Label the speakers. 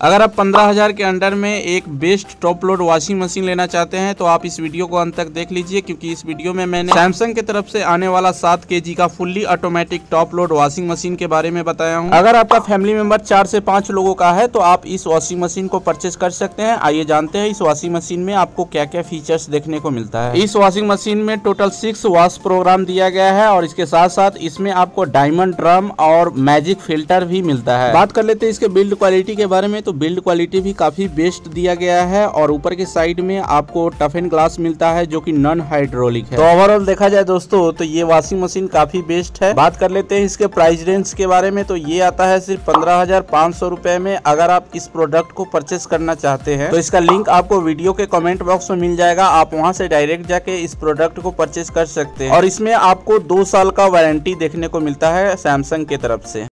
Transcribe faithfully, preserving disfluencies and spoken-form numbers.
Speaker 1: अगर आप पंद्रह हजार के अंडर में एक best top load washing machine लेना चाहते हैं तो आप इस वीडियो को अंत तक देख लीजिए, क्योंकि इस वीडियो में मैंने सैमसंग की तरफ से आने वाला सात केजी का fully automatic top load washing machine के बारे में बताया हूँ। अगर आपका फैमिली मेंबर चार से पांच लोगों का है तो आप इस वॉशिंग मशीन को परचेज कर सकते हैं। आइए जानते हैं इस वॉशिंग मशीन में आपको क्या क्या फीचर्स देखने को मिलता है। इस वॉशिंग मशीन में टोटल सिक्स वॉश प्रोग्राम दिया गया है और इसके साथ साथ इसमें आपको डायमंड ड्रम और मैजिक फिल्टर भी मिलता है। बात कर लेते हैं इसके बिल्ड क्वालिटी के बारे में, तो बिल्ड क्वालिटी भी काफी बेस्ट दिया गया है और ऊपर के साइड में आपको टफन ग्लास मिलता है जो कि नॉन हाइड्रोलिक है। तो ओवरऑल देखा जाए दोस्तों तो ये वॉशिंग मशीन काफी बेस्ट है। बात कर लेते हैं इसके प्राइस रेंज के बारे में, तो ये आता है सिर्फ पंद्रह हजार पाँच सौ रुपए में। अगर आप इस प्रोडक्ट को परचेस करना चाहते हैं तो इसका लिंक आपको वीडियो के कमेंट बॉक्स में मिल जाएगा, आप वहां से डायरेक्ट जाके इस प्रोडक्ट को परचेस कर सकते हैं। और इसमें आपको दो साल का वारंटी देखने को मिलता है सैमसंग की तरफ से।